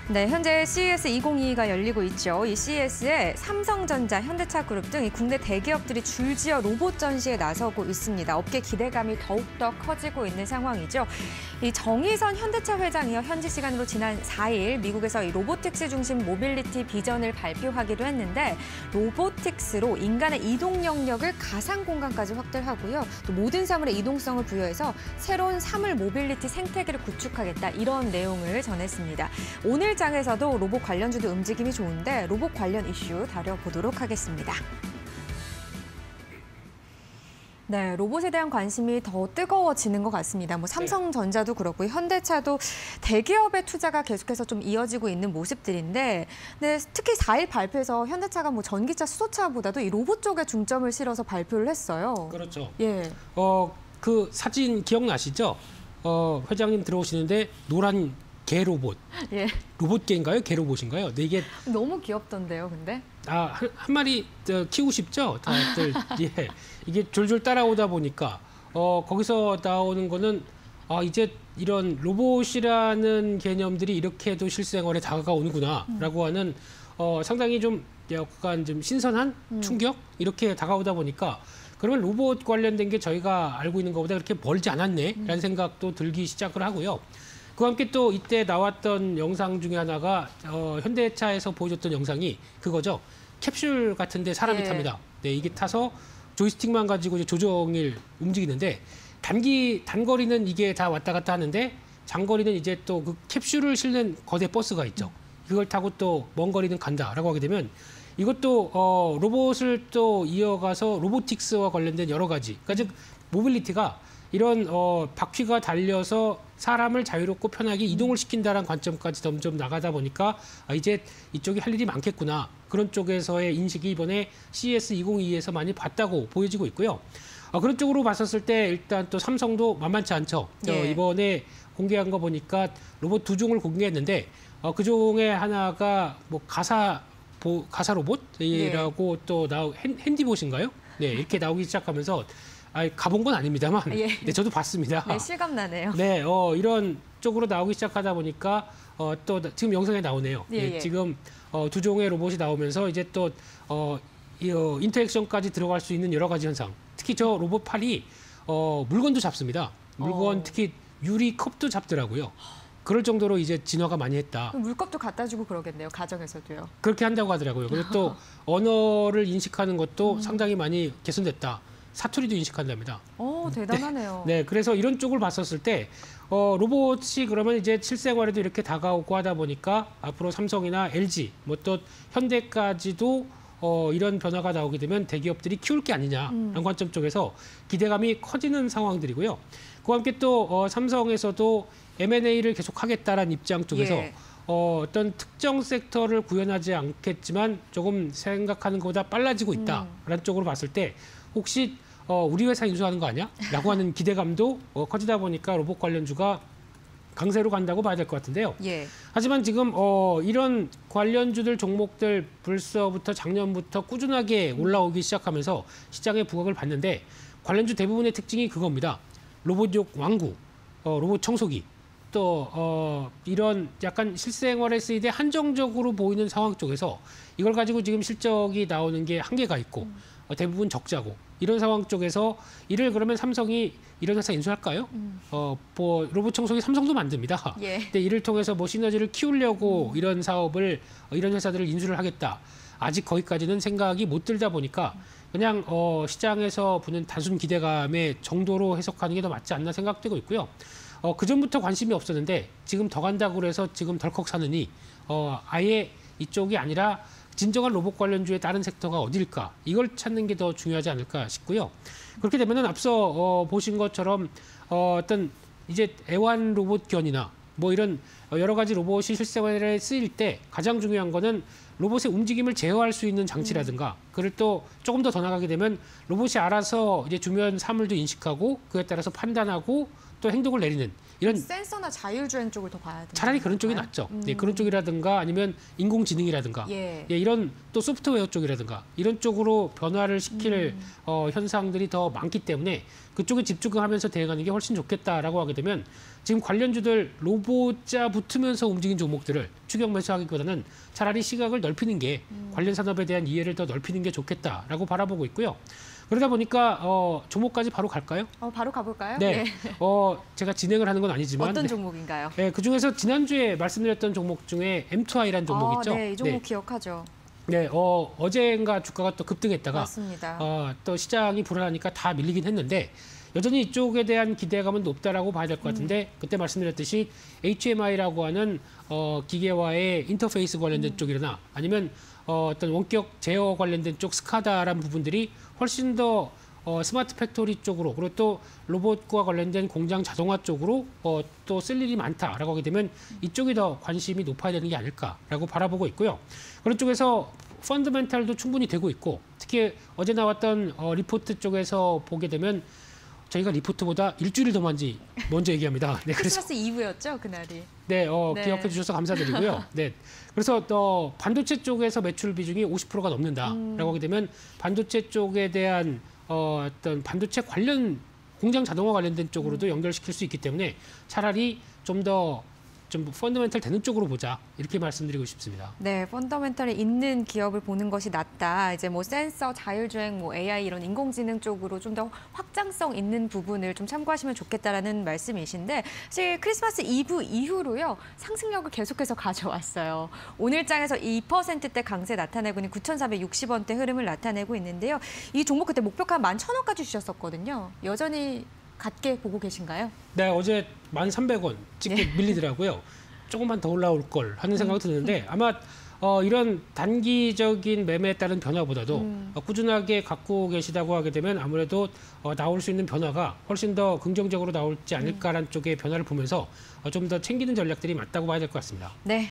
네, 현재 CES 2022가 열리고 있죠. 이 CES에 삼성전자, 현대차 그룹 등 국내 대기업들이 줄지어 로봇 전시에 나서고 있습니다. 업계 기대감이 더욱더 커지고 있는 상황이죠. 이 정의선 현대차 회장이요, 현지 시간으로 지난 4일 미국에서 이 로보틱스 중심 모빌리티 비전을 발표하기도 했는데, 로보틱스로 인간의 이동 영역을 가상 공간까지 확대하고요. 또 모든 사물의 이동성을 부여해서 새로운 사물 모빌리티 생태계를 구축하겠다, 이런 내용을 전했습니다. 오늘 장에서도 로봇 관련주도 움직임이 좋은데 로봇 관련 이슈 다뤄보도록 하겠습니다. 네, 로봇에 대한 관심이 더 뜨거워지는 것 같습니다. 삼성전자도 그렇고 현대차도 대기업의 투자가 계속해서 좀 이어지고 있는 모습들인데, 네, 특히 4일 발표에서 현대차가 전기차, 수소차보다도 이 로봇 쪽에 중점을 실어서 발표를 했어요. 그렇죠. 예. 그 사진 기억나시죠? 회장님 들어오시는데 노란 개 로봇. 예. 로봇개인가요? 개 로봇인가요? 네, 이게 너무 귀엽던데요, 근데? 한 마리 키우고 싶죠? 다들. 예. 이게 졸졸 따라오다 보니까 거기서 나오는 거는 이제 이런 로봇이라는 개념들이 이렇게도 실생활에 다가오는구나라고 하는 상당히 좀 약간 좀 신선한 충격 이렇게 다가오다 보니까, 그러면 로봇 관련된 게 저희가 알고 있는 것보다 그렇게 멀지 않았네라는 생각도 들기 시작을 하고요. 그와 함께 또 이때 나왔던 영상 중에 하나가 현대차에서 보여줬던 영상이 그거죠. 캡슐 같은데 사람이 탑니다. 네, 이게 타서 조이스틱만 가지고 이제 조종일 움직이는데, 단거리는 이게 다 왔다 갔다 하는데 장거리는 이제 또 그 캡슐을 실는 거대 버스가 있죠. 그걸 타고 또 먼 거리는 간다라고 하게 되면, 이것도 로봇을 또 이어가서 로보틱스와 관련된 여러 가지, 그러니까 즉 모빌리티가 이런 바퀴가 달려서 사람을 자유롭고 편하게 이동을 시킨다는 관점까지 점점 나가다 보니까 이제 이쪽이 할 일이 많겠구나, 그런 쪽에서의 인식이 이번에 CES 2022에서 많이 봤다고 보여지고 있고요. 그런 쪽으로 봤었을 때 일단 또 삼성도 만만치 않죠. 예. 이번에 공개한 거 보니까 로봇 2종을 공개했는데, 그 중에 하나가 가사 로봇이라고 또 핸디봇인가요? 네, 이렇게 나오기 시작하면서 가본 건 아닙니다만, 예. 네, 저도 봤습니다. 네, 실감나네요. 네, 이런 쪽으로 나오기 시작하다 보니까 또 지금 영상에 나오네요. 예, 네, 예. 지금 2종의 로봇이 나오면서 이제 또 인터액션까지 들어갈 수 있는 여러 가지 현상. 특히 저 로봇 팔이 물건도 잡습니다. 물건 특히 유리컵도 잡더라고요. 그럴 정도로 이제 진화가 많이 했다. 물컵도 갖다 주고 그러겠네요, 가정에서도요. 그렇게 한다고 하더라고요. 그리고 또 언어를 인식하는 것도 상당히 많이 개선됐다. 사투리도 인식한답니다. 대단하네요. 네, 그래서 이런 쪽을 봤었을 때 로봇이 그러면 이제 실생활에도 이렇게 다가오고 하다 보니까 앞으로 삼성이나 LG, 또 현대까지도 이런 변화가 나오게 되면 대기업들이 키울 게 아니냐라는 관점 쪽에서 기대감이 커지는 상황들이고요. 그와 함께 또 삼성에서도 M&A를 계속하겠다라는 입장 쪽에서 예. 어떤 특정 섹터를 구현하지 않겠지만 조금 생각하는 것보다 빨라지고 있다라는 쪽으로 봤을 때, 혹시 우리 회사 인수하는 거 아니야? 라고 하는 기대감도 커지다 보니까 로봇 관련주가 강세로 간다고 봐야 될 것 같은데요. 예. 하지만 지금 이런 관련주들 종목들 벌써부터 작년부터 꾸준하게 올라오기 시작하면서 시장의 부각을 봤는데, 관련주 대부분의 특징이 그겁니다. 로봇용 왕구, 로봇 청소기, 또 이런 약간 실생활에 쓰이되 한정적으로 보이는 상황 쪽에서 이걸 가지고 지금 실적이 나오는 게 한계가 있고 대부분 적자고, 이런 상황 쪽에서 이를 그러면 삼성이 이런 회사 인수할까요? 로봇 청소기 삼성도 만듭니다. 예. 근데 이를 통해서 시너지를 키우려고 이런 사업을, 이런 회사들을 인수를 하겠다. 아직 거기까지는 생각이 못 들다 보니까 그냥 시장에서 보는 단순 기대감의 정도로 해석하는 게 더 맞지 않나 생각되고 있고요. 그전부터 관심이 없었는데 지금 더 간다고 해서 지금 덜컥 사느니 아예 이쪽이 아니라 진정한 로봇 관련주의 다른 섹터가 어딜까, 이걸 찾는 게 더 중요하지 않을까 싶고요. 그렇게 되면은 앞서 보신 것처럼 어떤 이제 애완 로봇 견이나 이런 여러 가지 로봇이 실생활에 쓰일 때 가장 중요한 거는 로봇의 움직임을 제어할 수 있는 장치라든가, 그걸 또 조금 더 나가게 되면 로봇이 알아서 이제 주변 사물도 인식하고 그에 따라서 판단하고 또 행동을 내리는 이런 센서나 자율주행 쪽을 더 봐야 돼요. 차라리 그런 쪽이 낫죠. 네, 그런 쪽이라든가 아니면 인공지능이라든가 예. 예, 이런 또 소프트웨어 쪽이라든가 이런 쪽으로 변화를 시킬 현상들이 더 많기 때문에 그쪽에 집중하면서 대응하는 게 훨씬 좋겠다라고 하게 되면 지금 관련주들 로봇자 붙으면서 움직인 종목들을 추격 매수하기보다는 차라리 시각을 넓히는 게 관련 산업에 대한 이해를 더 넓히는 게 좋겠다라고 바라보고 있고요. 그러다 보니까 종목까지 바로 갈까요? 바로 가볼까요? 네. 예. 제가 진행을 하는 건 아니지만 어떤 종목인가요? 네, 그중에서 지난주에 말씀드렸던 종목 중에 M2I라는 종목 있죠? 네, 이 종목 기억하죠. 네, 어제인가 주가가 또 급등했다가 맞습니다. 또 시장이 불안하니까 다 밀리긴 했는데 여전히 이쪽에 대한 기대감은 높다라고 봐야 될 것 같은데 그때 말씀드렸듯이 HMI라고 하는 기계와의 인터페이스 관련된 쪽이나 아니면 어떤 원격 제어 관련된 쪽 스카다라는 부분들이 훨씬 더 스마트 팩토리 쪽으로 그리고 또 로봇과 관련된 공장 자동화 쪽으로 또 쓸 일이 많다라고 하게 되면 이쪽이 더 관심이 높아야 되는 게 아닐까라고 바라보고 있고요. 그런 쪽에서 펀더멘탈도 충분히 되고 있고 특히 어제 나왔던 리포트 쪽에서 보게 되면 저희가 리포트보다 일주일 더 먼저 얘기합니다. 네, 그래서 크리스마스 이브였죠, 그날이. 네, 네. 기억해 주셔서 감사드리고요. 네, 그래서 반도체 쪽에서 매출 비중이 50%가 넘는다라고 하게 되면 반도체 쪽에 대한 어떤 반도체 관련 공장 자동화 관련된 쪽으로도 연결시킬 수 있기 때문에 차라리 좀 펀더멘탈 되는 쪽으로 보자 이렇게 말씀드리고 싶습니다. 네, 펀더멘털이 있는 기업을 보는 것이 낫다. 이제 뭐 센서, 자율주행, 뭐 AI 이런 인공지능 쪽으로 좀 더 확장성 있는 부분을 좀 참고하시면 좋겠다라는 말씀이신데 사실 크리스마스 이브 이후로요 상승력을 계속해서 가져왔어요. 오늘 장에서 2%대 강세 나타내고 있는 9,460원대 흐름을 나타내고 있는데요. 이 종목 그때 목표가 11,000원까지 주셨었거든요. 여전히 같게 보고 계신가요? 네, 어제 1,300원 찍게 밀리더라고요. 조금만 더 올라올 걸 하는 생각이 드는데 아마 이런 단기적인 매매에 따른 변화보다도 꾸준하게 갖고 계시다고 하게 되면 아무래도 나올 수 있는 변화가 훨씬 더 긍정적으로 나올지 않을까라는 쪽의 변화를 보면서 좀 더 챙기는 전략들이 맞다고 봐야 될 것 같습니다. 네,